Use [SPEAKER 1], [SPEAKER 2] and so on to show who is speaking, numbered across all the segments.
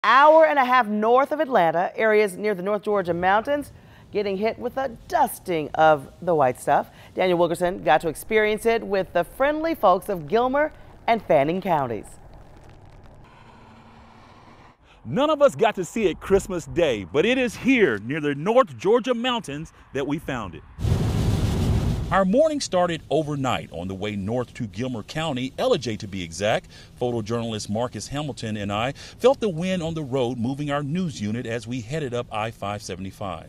[SPEAKER 1] Hour and a half north of Atlanta, areas near the North Georgia mountains getting hit with a dusting of the white stuff. Daniel Wilkerson got to experience it with the friendly folks of Gilmer and Fannin counties.
[SPEAKER 2] None of us got to see it Christmas Day, but it is here near the North Georgia mountains that we found it. Our morning started overnight on the way north to Gilmer County, LJ to be exact. Photojournalist Marcus Hamilton and I felt the wind on the road moving our news unit as we headed up I-575.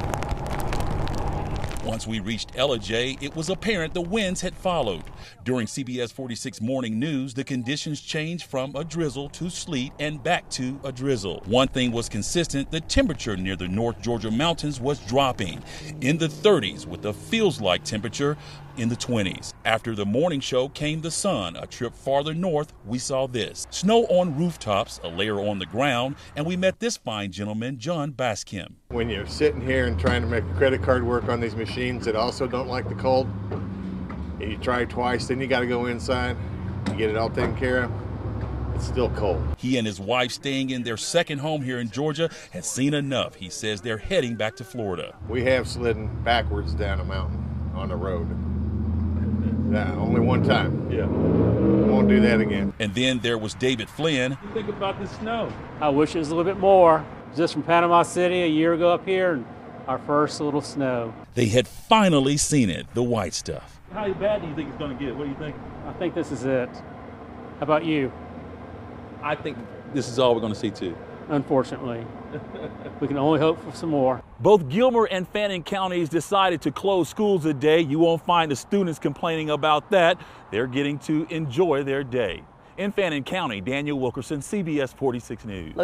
[SPEAKER 2] Once we reached LJ, it was apparent the winds had followed. During CBS 46 Morning News, the conditions changed from a drizzle to sleet and back to a drizzle. One thing was consistent, the temperature near the North Georgia mountains was dropping in the 30s with a feels-like temperature in the 20s. After the morning show came the sun. A trip farther north, we saw this. Snow on rooftops, a layer on the ground, and we met this fine gentleman, John Baskim.
[SPEAKER 3] When you're sitting here and trying to make a credit card work on these machines that also don't like the cold, and you try twice, then you got to go inside, you get it all taken care of, it's still cold.
[SPEAKER 2] He and his wife, staying in their second home here in Georgia, had seen enough. He says they're heading back to Florida.
[SPEAKER 3] We have slidden backwards down a mountain on the road. Only one time.
[SPEAKER 2] Yeah.
[SPEAKER 3] Won't do that again.
[SPEAKER 2] And then there was David Flynn. What do you think about the snow?
[SPEAKER 4] I wish it was a little bit more. Just from Panama City a year ago up here, and our first little snow.
[SPEAKER 2] They had finally seen it, the white stuff.
[SPEAKER 5] How bad do you think it's going to get? What do you think?
[SPEAKER 4] I think this is it. How about you?
[SPEAKER 5] I think this is all we're going to see too.
[SPEAKER 4] Unfortunately. We can only hope for some more.
[SPEAKER 2] Both Gilmer and Fannin counties decided to close schools today. You won't find the students complaining about that. They're getting to enjoy their day. In Fannin County, Daniel Wilkerson, CBS 46 News.